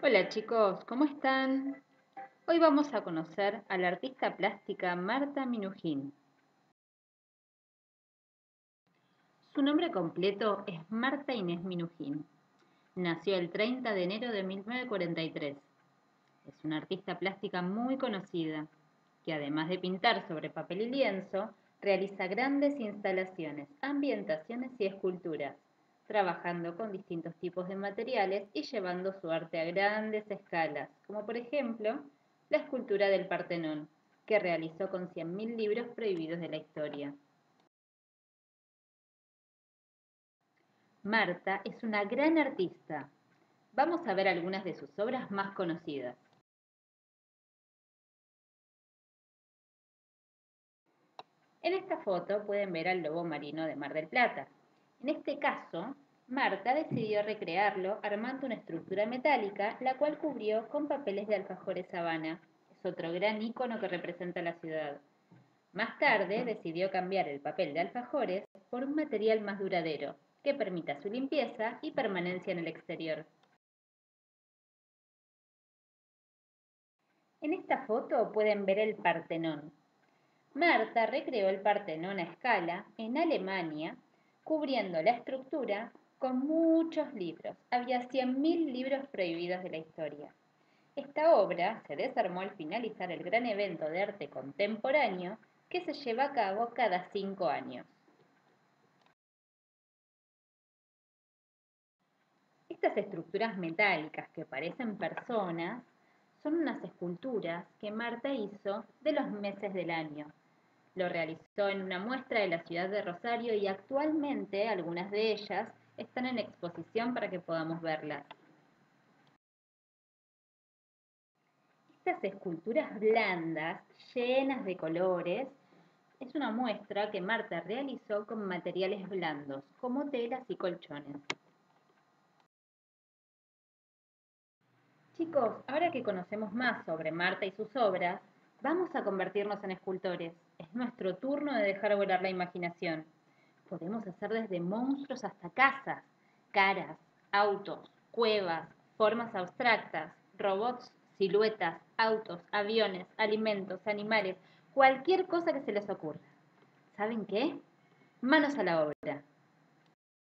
Hola chicos, ¿cómo están? Hoy vamos a conocer a la artista plástica Marta Minujín. Su nombre completo es Marta Inés Minujín. Nació el 30 de enero de 1943. Es una artista plástica muy conocida, que además de pintar sobre papel y lienzo, realiza grandes instalaciones, ambientaciones y esculturas, trabajando con distintos tipos de materiales y llevando su arte a grandes escalas, como por ejemplo la escultura del Partenón, que realizó con 100.000 libros prohibidos de la historia. Marta es una gran artista. Vamos a ver algunas de sus obras más conocidas. En esta foto pueden ver al lobo marino de Mar del Plata. En este caso, Marta decidió recrearlo armando una estructura metálica, la cual cubrió con papeles de alfajores Habana. Es otro gran ícono que representa la ciudad. Más tarde decidió cambiar el papel de alfajores por un material más duradero, que permita su limpieza y permanencia en el exterior. En esta foto pueden ver el Partenón. Marta recreó el Partenón a escala en Alemania, cubriendo la estructura con muchos libros. Había 100.000 libros prohibidos de la historia. Esta obra se desarmó al finalizar el gran evento de arte contemporáneo que se lleva a cabo cada 5 años. Estas estructuras metálicas que parecen personas son unas esculturas que Marta hizo de los meses del año. Lo realizó en una muestra de la ciudad de Rosario y actualmente algunas de ellas están en exposición para que podamos verlas. Estas esculturas blandas, llenas de colores, es una muestra que Marta realizó con materiales blandos, como telas y colchones. Chicos, ahora que conocemos más sobre Marta y sus obras, vamos a convertirnos en escultores. Es nuestro turno de dejar volar la imaginación. Podemos hacer desde monstruos hasta casas, caras, autos, cuevas, formas abstractas, robots, siluetas, autos, aviones, alimentos, animales, cualquier cosa que se les ocurra. ¿Saben qué? Manos a la obra.